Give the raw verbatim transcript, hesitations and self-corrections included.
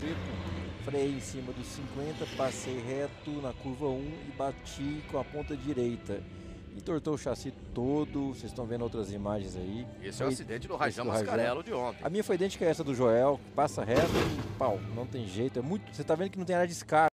Freio em cima dos cinquenta, passei reto na curva um e bati com a ponta direita. Entortou o chassi todo, vocês estão vendo outras imagens aí. Esse foi, é o acidente do Rajão Mascarello de ontem. A minha foi idêntica a essa do Joel, passa reto e pau, não tem jeito. É muito, você tá vendo que não tem área de escape.